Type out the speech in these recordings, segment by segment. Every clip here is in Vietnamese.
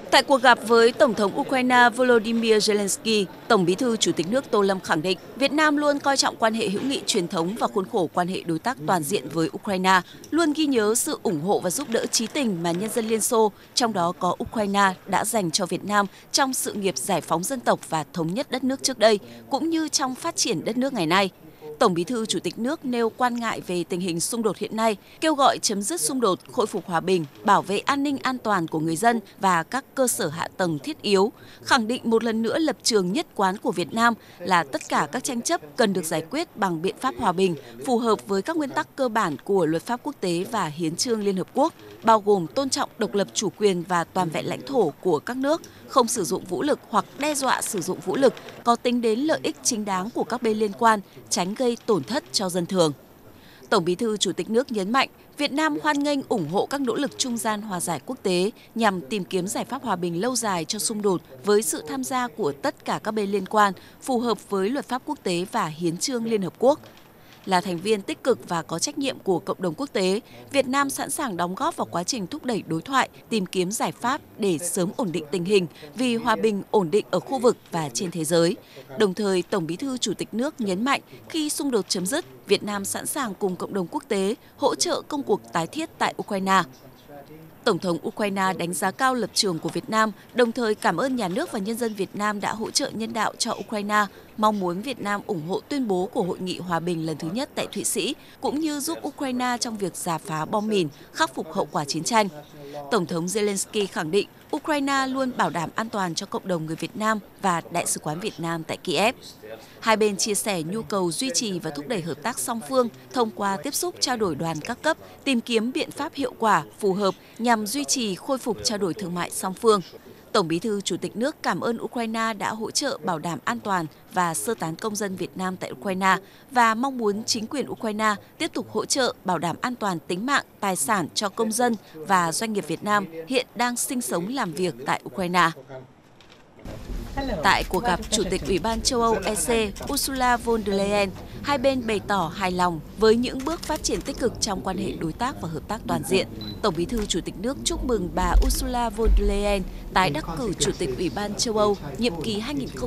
Tại cuộc gặp với Tổng thống Ukraine Volodymyr Zelensky, Tổng Bí thư Chủ tịch nước Tô Lâm khẳng định Việt Nam luôn coi trọng quan hệ hữu nghị truyền thống và khuôn khổ quan hệ đối tác toàn diện với Ukraine, luôn ghi nhớ sự ủng hộ và giúp đỡ chí tình mà nhân dân Liên Xô, trong đó có Ukraine, đã dành cho Việt Nam trong sự nghiệp giải phóng dân tộc và thống nhất đất nước trước đây, cũng như trong phát triển đất nước ngày nay. Tổng Bí thư Chủ tịch nước nêu quan ngại về tình hình xung đột hiện nay, kêu gọi chấm dứt xung đột, khôi phục hòa bình, bảo vệ an ninh an toàn của người dân và các cơ sở hạ tầng thiết yếu, khẳng định một lần nữa lập trường nhất quán của Việt Nam là tất cả các tranh chấp cần được giải quyết bằng biện pháp hòa bình, phù hợp với các nguyên tắc cơ bản của luật pháp quốc tế và hiến chương Liên Hợp Quốc, bao gồm tôn trọng độc lập chủ quyền và toàn vẹn lãnh thổ của các nước, không sử dụng vũ lực hoặc đe dọa sử dụng vũ lực, có tính đến lợi ích chính đáng của các bên liên quan, tránh gây tổn thất cho dân thường. Tổng Bí thư Chủ tịch nước nhấn mạnh, Việt Nam hoan nghênh ủng hộ các nỗ lực trung gian hòa giải quốc tế nhằm tìm kiếm giải pháp hòa bình lâu dài cho xung đột với sự tham gia của tất cả các bên liên quan, phù hợp với luật pháp quốc tế và hiến chương Liên Hợp Quốc. Là thành viên tích cực và có trách nhiệm của cộng đồng quốc tế, Việt Nam sẵn sàng đóng góp vào quá trình thúc đẩy đối thoại, tìm kiếm giải pháp để sớm ổn định tình hình vì hòa bình ổn định ở khu vực và trên thế giới. Đồng thời, Tổng Bí thư Chủ tịch nước nhấn mạnh khi xung đột chấm dứt, Việt Nam sẵn sàng cùng cộng đồng quốc tế hỗ trợ công cuộc tái thiết tại Ukraine. Tổng thống Ukraine đánh giá cao lập trường của Việt Nam, đồng thời cảm ơn nhà nước và nhân dân Việt Nam đã hỗ trợ nhân đạo cho Ukraine, mong muốn Việt Nam ủng hộ tuyên bố của Hội nghị Hòa bình lần thứ nhất tại Thụy Sĩ, cũng như giúp Ukraine trong việc rà phá bom mìn, khắc phục hậu quả chiến tranh. Tổng thống Zelensky khẳng định Ukraine luôn bảo đảm an toàn cho cộng đồng người Việt Nam và Đại sứ quán Việt Nam tại Kiev. Hai bên chia sẻ nhu cầu duy trì và thúc đẩy hợp tác song phương thông qua tiếp xúc trao đổi đoàn các cấp, tìm kiếm biện pháp hiệu quả, phù hợp nhằm duy trì khôi phục trao đổi thương mại song phương. Tổng Bí thư Chủ tịch nước cảm ơn Ukraine đã hỗ trợ bảo đảm an toàn và sơ tán công dân Việt Nam tại Ukraine và mong muốn chính quyền Ukraine tiếp tục hỗ trợ bảo đảm an toàn tính mạng, tài sản cho công dân và doanh nghiệp Việt Nam hiện đang sinh sống làm việc tại Ukraine. Tại cuộc gặp Chủ tịch Ủy ban châu Âu EC Ursula von der Leyen, hai bên bày tỏ hài lòng với những bước phát triển tích cực trong quan hệ đối tác và hợp tác toàn diện. Tổng Bí thư Chủ tịch nước chúc mừng bà Ursula von der Leyen tái đắc cử Chủ tịch Ủy ban châu Âu nhiệm kỳ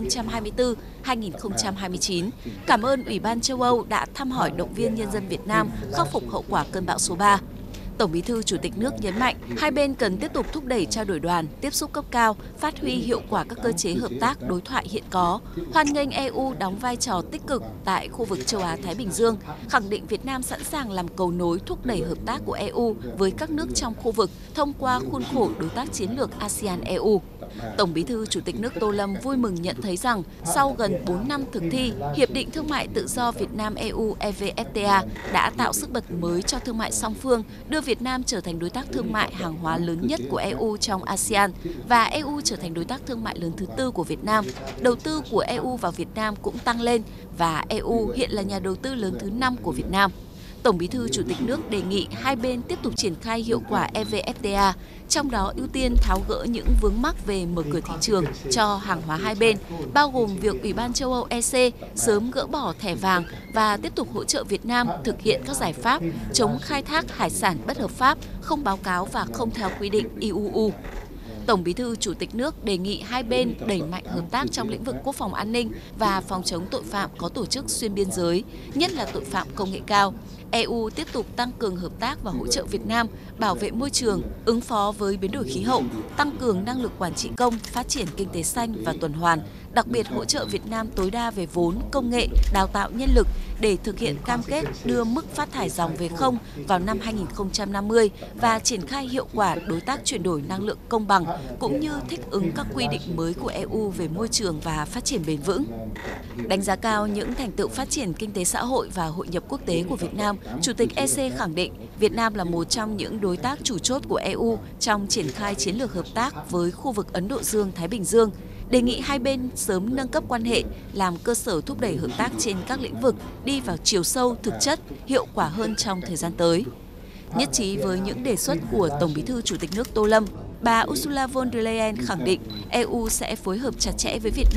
2024-2029. Cảm ơn Ủy ban châu Âu đã thăm hỏi động viên nhân dân Việt Nam khắc phục hậu quả cơn bão số 3. Tổng Bí thư Chủ tịch nước nhấn mạnh, hai bên cần tiếp tục thúc đẩy trao đổi đoàn, tiếp xúc cấp cao, phát huy hiệu quả các cơ chế hợp tác đối thoại hiện có, hoan nghênh EU đóng vai trò tích cực tại khu vực châu Á-Thái Bình Dương, khẳng định Việt Nam sẵn sàng làm cầu nối thúc đẩy hợp tác của EU với các nước trong khu vực thông qua khuôn khổ đối tác chiến lược ASEAN-EU. Tổng Bí thư Chủ tịch nước Tô Lâm vui mừng nhận thấy rằng, sau gần 4 năm thực thi, Hiệp định Thương mại Tự do Việt Nam-EU EVFTA đã tạo sức bật mới cho thương mại song phương, đưa Việt Nam trở thành đối tác thương mại hàng hóa lớn nhất của EU trong ASEAN và EU trở thành đối tác thương mại lớn thứ tư của Việt Nam. Đầu tư của EU vào Việt Nam cũng tăng lên và EU hiện là nhà đầu tư lớn thứ 5 của Việt Nam. Tổng Bí thư Chủ tịch nước đề nghị hai bên tiếp tục triển khai hiệu quả EVFTA, trong đó ưu tiên tháo gỡ những vướng mắc về mở cửa thị trường cho hàng hóa hai bên, bao gồm việc Ủy ban châu Âu EC sớm gỡ bỏ thẻ vàng và tiếp tục hỗ trợ Việt Nam thực hiện các giải pháp chống khai thác hải sản bất hợp pháp, không báo cáo và không theo quy định IUU. Tổng Bí thư Chủ tịch nước đề nghị hai bên đẩy mạnh hợp tác trong lĩnh vực quốc phòng an ninh và phòng chống tội phạm có tổ chức xuyên biên giới, nhất là tội phạm công nghệ cao. EU tiếp tục tăng cường hợp tác và hỗ trợ Việt Nam bảo vệ môi trường, ứng phó với biến đổi khí hậu, tăng cường năng lực quản trị công, phát triển kinh tế xanh và tuần hoàn, đặc biệt hỗ trợ Việt Nam tối đa về vốn, công nghệ, đào tạo nhân lực để thực hiện cam kết đưa mức phát thải ròng về không vào năm 2050 và triển khai hiệu quả đối tác chuyển đổi năng lượng công bằng, cũng như thích ứng các quy định mới của EU về môi trường và phát triển bền vững. Đánh giá cao những thành tựu phát triển kinh tế xã hội và hội nhập quốc tế của Việt Nam, Chủ tịch EC khẳng định Việt Nam là một trong những đối tác chủ chốt của EU trong triển khai chiến lược hợp tác với khu vực Ấn Độ Dương-Thái Bình Dương, đề nghị hai bên sớm nâng cấp quan hệ, làm cơ sở thúc đẩy hợp tác trên các lĩnh vực đi vào chiều sâu, thực chất, hiệu quả hơn trong thời gian tới. Nhất trí với những đề xuất của Tổng Bí thư Chủ tịch nước Tô Lâm, bà Ursula von der Leyen khẳng định EU sẽ phối hợp chặt chẽ với Việt Nam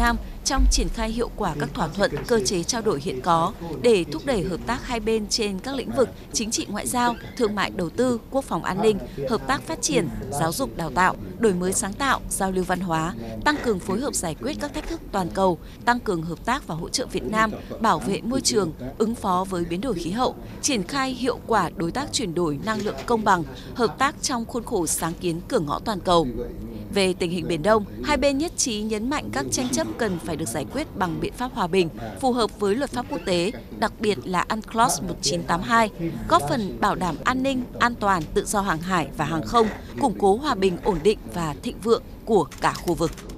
trong triển khai hiệu quả các thỏa thuận, cơ chế trao đổi hiện có để thúc đẩy hợp tác hai bên trên các lĩnh vực chính trị ngoại giao, thương mại đầu tư, quốc phòng an ninh, hợp tác phát triển, giáo dục đào tạo, đổi mới sáng tạo, giao lưu văn hóa, tăng cường phối hợp giải quyết các thách thức toàn cầu, tăng cường hợp tác và hỗ trợ Việt Nam bảo vệ môi trường, ứng phó với biến đổi khí hậu, triển khai hiệu quả đối tác chuyển đổi năng lượng công bằng, hợp tác trong khuôn khổ sáng kiến cửa ngõ toàn cầu. Về tình hình Biển Đông, hai bên nhất trí nhấn mạnh các tranh chấp cần phải được giải quyết bằng biện pháp hòa bình, phù hợp với luật pháp quốc tế, đặc biệt là UNCLOS 1982, góp phần bảo đảm an ninh, an toàn, tự do hàng hải và hàng không, củng cố hòa bình, ổn định và thịnh vượng của cả khu vực.